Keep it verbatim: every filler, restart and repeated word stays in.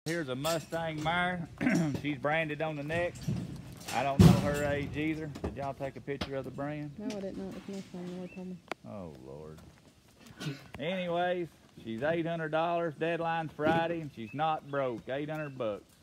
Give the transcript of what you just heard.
here's a Mustang mare. She's branded on the neck. I don't know her age either. Did y'all take a picture of the brand? No, I didn't know it was Mustang. Lord told me. Oh, Lord. Anyways, she's eight hundred dollars. Deadline's Friday, and she's not broke. eight hundred bucks.